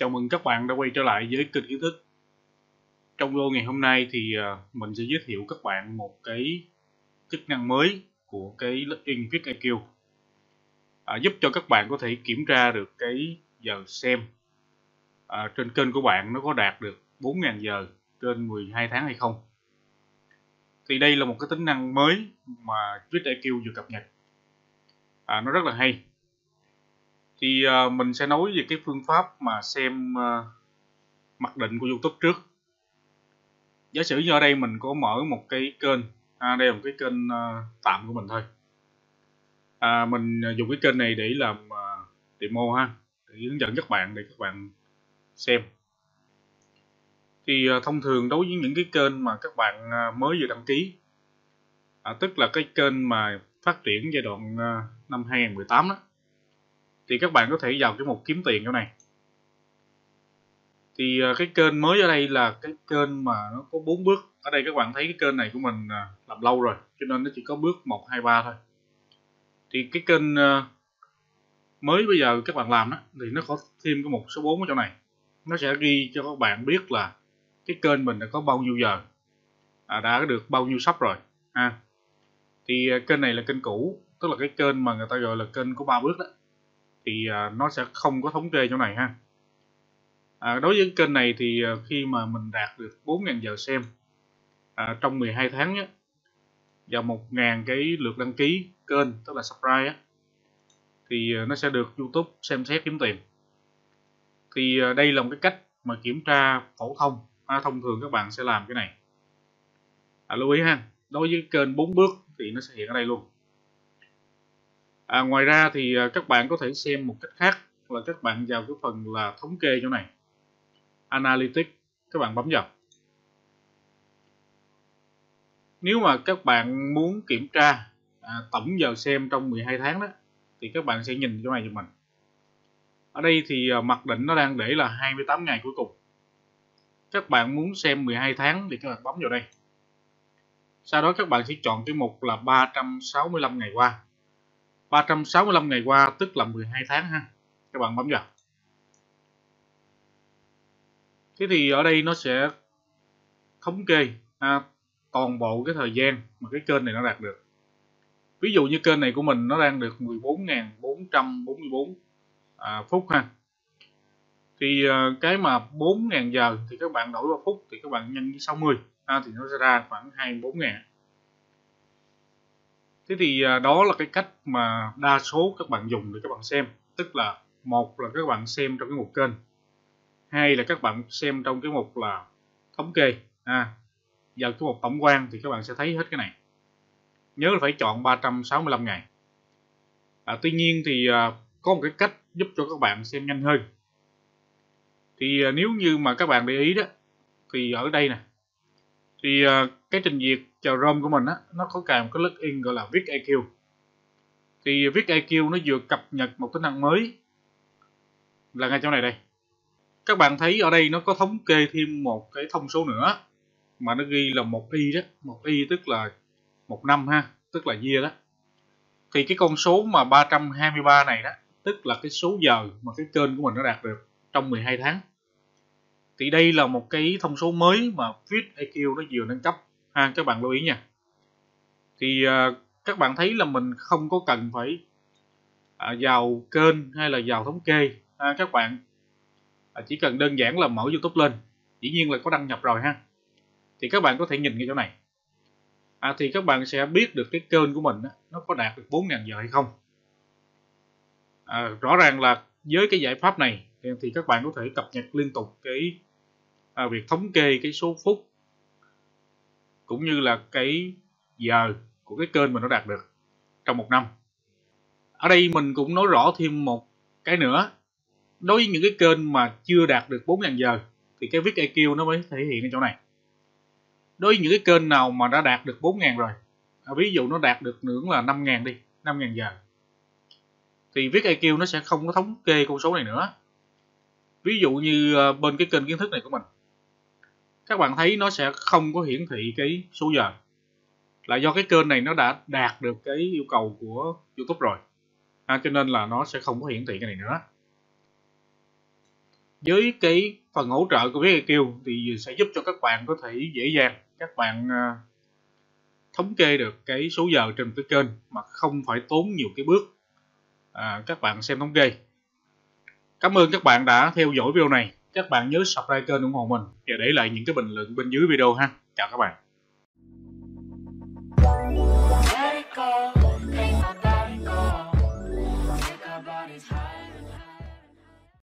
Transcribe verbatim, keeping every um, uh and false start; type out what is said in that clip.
Chào mừng các bạn đã quay trở lại với kênh kiến thức. Trong video ngày hôm nay thì mình sẽ giới thiệu các bạn một cái chức năng mới của cái plugin VicIQ, à, giúp cho các bạn có thể kiểm tra được cái giờ xem à, trên kênh của bạn nó có đạt được bốn nghìn giờ trên mười hai tháng hay không. Thì đây là một cái tính năng mới mà VicIQ vừa cập nhật, à, nó rất là hay. Thì à, mình sẽ nói về cái phương pháp mà xem à, mặc định của YouTube trước. Giả sử như ở đây mình có mở một cái kênh, à, đây là một cái kênh uh, tạm của mình thôi. À, mình dùng cái kênh này để làm uh, demo ha, để hướng dẫn các bạn để các bạn xem. Thì uh, thông thường đối với những cái kênh mà các bạn uh, mới vừa đăng ký, à, tức là cái kênh mà phát triển giai đoạn uh, năm hai nghìn không trăm mười tám đó, thì các bạn có thể vào cái mục kiếm tiền chỗ này. Thì uh, cái kênh mới ở đây là cái kênh mà nó có bốn bước. Ở đây các bạn thấy cái kênh này của mình uh, làm lâu rồi, cho nên nó chỉ có bước một, hai, ba thôi. Thì cái kênh uh, mới bây giờ các bạn làm đó, thì nó có thêm cái mục số bốn ở chỗ này. Nó sẽ ghi cho các bạn biết là cái kênh mình đã có bao nhiêu giờ, à, đã được bao nhiêu sub rồi ha. Thì uh, kênh này là kênh cũ, tức là cái kênh mà người ta gọi là kênh của ba bước đó, thì uh, nó sẽ không có thống kê chỗ này ha. À, đối với kênh này thì uh, khi mà mình đạt được bốn nghìn giờ xem à, trong mười hai tháng nhé, và một nghìn cái lượt đăng ký kênh, tức là subscribe á, thì nó sẽ được YouTube xem xét kiếm tiền. Thì đây là một cái cách mà kiểm tra phổ thông, à, thông thường các bạn sẽ làm cái này. À, lưu ý ha, đối với kênh bốn bước thì nó sẽ hiện ở đây luôn. À, ngoài ra thì các bạn có thể xem một cách khác là các bạn vào cái phần là thống kê chỗ này, Analytics, các bạn bấm vào. Nếu mà các bạn muốn kiểm tra à, tổng giờ xem trong mười hai tháng đó, thì các bạn sẽ nhìn chỗ này cho mình. Ở đây thì mặc định nó đang để là hai mươi tám ngày cuối cùng. Các bạn muốn xem mười hai tháng thì các bạn bấm vào đây. Sau đó các bạn sẽ chọn cái mục là ba trăm sáu mươi lăm ngày qua. ba trăm sáu mươi lăm ngày qua tức là mười hai tháng ha. Các bạn bấm vào. Thế thì ở đây nó sẽ thống kê à, toàn bộ cái thời gian mà cái kênh này nó đạt được. Ví dụ như kênh này của mình nó đang được mười bốn nghìn bốn trăm bốn mươi bốn à, phút ha. Thì uh, cái mà bốn nghìn giờ thì các bạn đổi vào phút thì các bạn nhân với sáu mươi ha, thì nó sẽ ra khoảng hai mươi bốn nghìn. Thế thì uh, đó là cái cách mà đa số các bạn dùng để các bạn xem. Tức là một là các bạn xem trong cái mục kênh, hai là các bạn xem trong cái mục là thống kê. À, vào cái mục tổng quan thì các bạn sẽ thấy hết cái này. Nhớ là phải chọn ba trăm sáu mươi lăm ngày. À, tuy nhiên thì uh, có một cái cách giúp cho các bạn xem nhanh hơn. Thì uh, nếu như mà các bạn để ý đó, thì ở đây nè, thì uh, cái trình duyệt chào ROM của mình á, nó có cài một cái plugin gọi là VicIQ. Thì VicIQ nó vừa cập nhật một tính năng mới là ngay chỗ này đây. Các bạn thấy ở đây nó có thống kê thêm một cái thông số nữa mà nó ghi là một y đó, một y tức là một năm ha, tức là year đó. Thì cái con số mà ba trăm hai mươi ba này đó, tức là cái số giờ mà cái kênh của mình nó đạt được trong mười hai tháng. Thì đây là một cái thông số mới mà VicIQ nó vừa nâng cấp ha, các bạn lưu ý nha. Thì uh, các bạn thấy là mình không có cần phải uh, vào kênh hay là vào thống kê, uh, các bạn uh, chỉ cần đơn giản là mở YouTube lên, dĩ nhiên là có đăng nhập rồi ha, thì các bạn có thể nhìn cái chỗ này. À, thì các bạn sẽ biết được cái kênh của mình đó, nó có đạt được bốn nghìn giờ hay không. À, rõ ràng là với cái giải pháp này thì các bạn có thể cập nhật liên tục cái à, việc thống kê cái số phút cũng như là cái giờ của cái kênh mình nó đạt được trong một năm. Ở đây mình cũng nói rõ thêm một cái nữa. Đối với những cái kênh mà chưa đạt được bốn nghìn giờ thì cái VicIQ nó mới thể hiện ở chỗ này. Đối với những cái kênh nào mà đã đạt được bốn nghìn rồi, à, ví dụ nó đạt được ngưỡng là năm nghìn đi, năm nghìn giờ, thì VicIQ nó sẽ không có thống kê con số này nữa. Ví dụ như bên cái kênh kiến thức này của mình, các bạn thấy nó sẽ không có hiển thị cái số giờ, là do cái kênh này nó đã đạt được cái yêu cầu của YouTube rồi, à, cho nên là nó sẽ không có hiển thị cái này nữa. với cái phần hỗ trợ của vé i kiu thì sẽ giúp cho các bạn có thể dễ dàng các bạn uh, thống kê được cái số giờ trên cái kênh mà không phải tốn nhiều cái bước à, các bạn xem thống kê. Cảm ơn các bạn đã theo dõi video này. Các bạn nhớ subscribe kênh ủng hộ mình và để lại những cái bình luận bên dưới video ha. Chào các bạn.